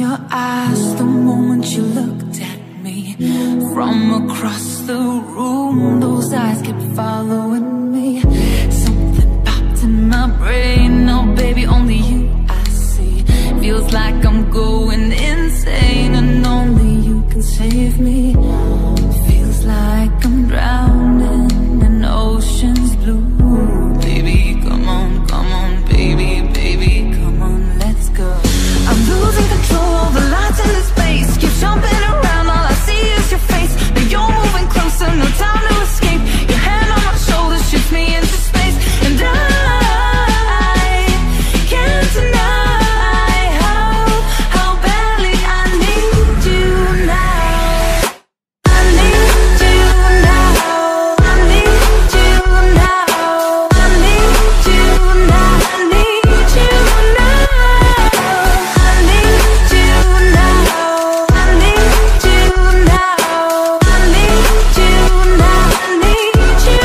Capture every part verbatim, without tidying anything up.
your eyes the moment you looked at me. From across the room, those eyes kept following me. Something popped in my brain. Now baby, only you I see. Feels like I'm going insane, and only you can save me. Feels like I'm drowning in ocean's blue. Baby, come on, come on, baby, baby, come on, let's go. I'm losing control of the lights in the space. Keep jumping around, all I see is your face. Now you're moving closer, no time to escape. Your hand on my shoulder shoots me into space, and I can't deny how, how badly I need you now. I need you now. I need you now. I need you now. I need you now. I need you now. I need you now. I need you now. I need you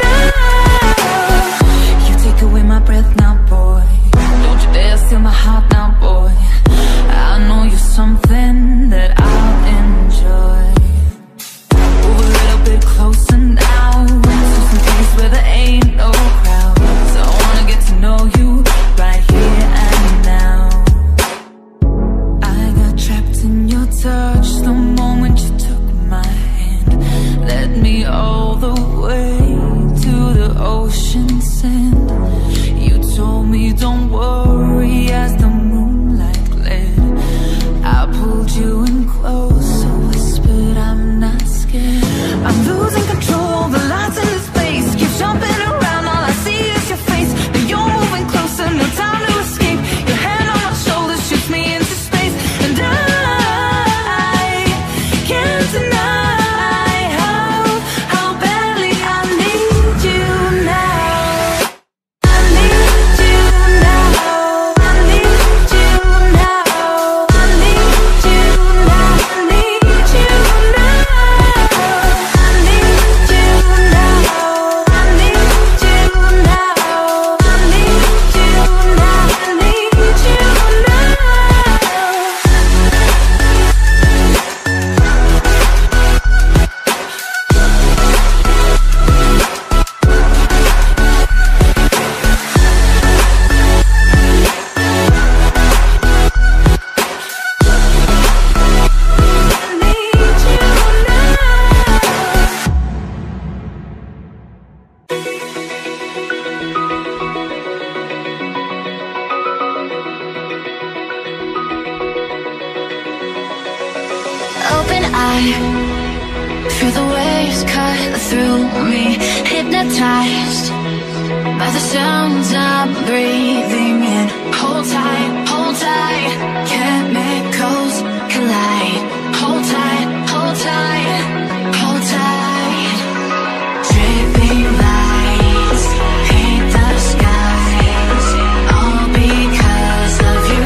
now. You take away my breath now, boy. Don't you dare steal my heart now, boy. I know you're something that I'll enjoy. Move a little bit closer now, to some place where there ain't no crowds. I wanna get to know you right here and now. I got trapped in your touch the moment you took my hand. Led me all the way to the ocean sand. You told me don't worry as the moonlight glared. I pulled you in close, so whispered I'm not scared. I'm losing control, the lights in the space. Keep jumping around, all I see is your face. Now you're moving closer, no time to escape. Your hand on my shoulder shoots me into space, and I can't deny how, how badly I need you now. I need you now. I need you now. I need you now. I need you now. I need you now. I need you now. I need you now. I need you now. Open eye, feel the waves cut through me. Hypnotized by the sounds I'm breathing in. Hold tight, hold tight, chemicals collide. Hold tight, hold tight, hold tight. Dripping lights paint the skies, all because of you.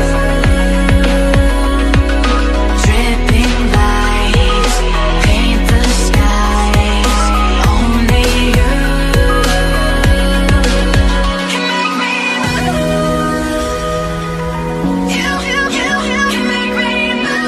Dripping lights paint the skies, only you can make me move. You, you, you, you can make me move.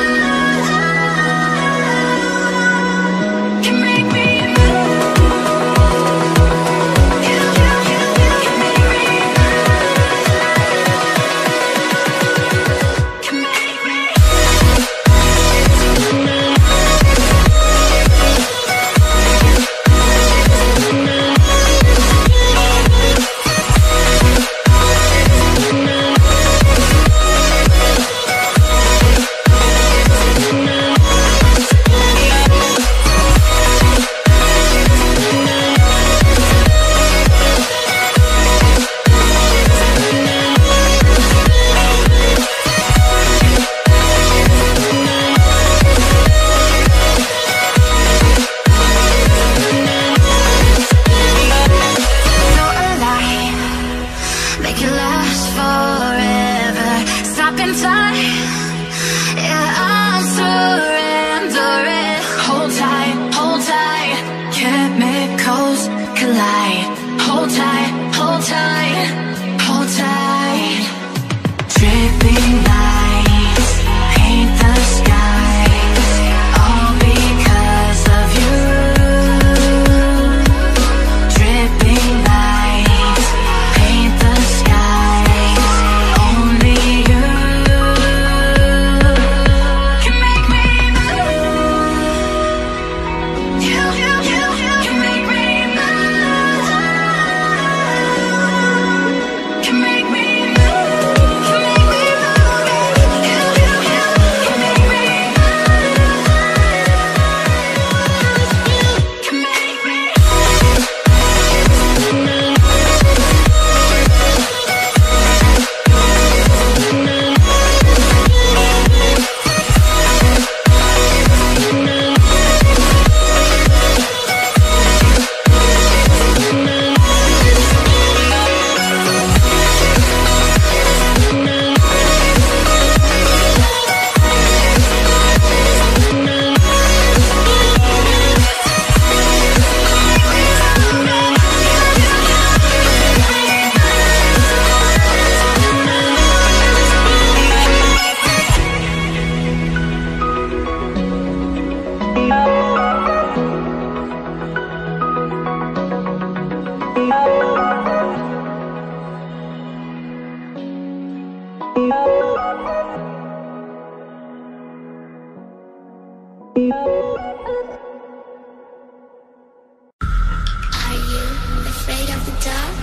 Are you afraid of the dark?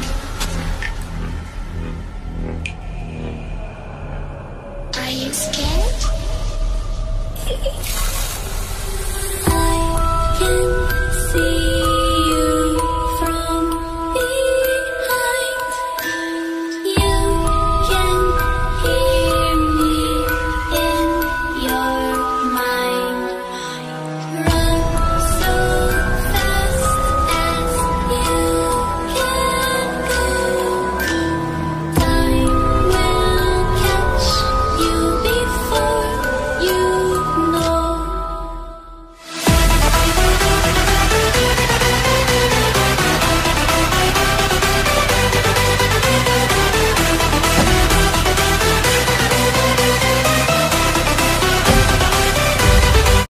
Are you scared?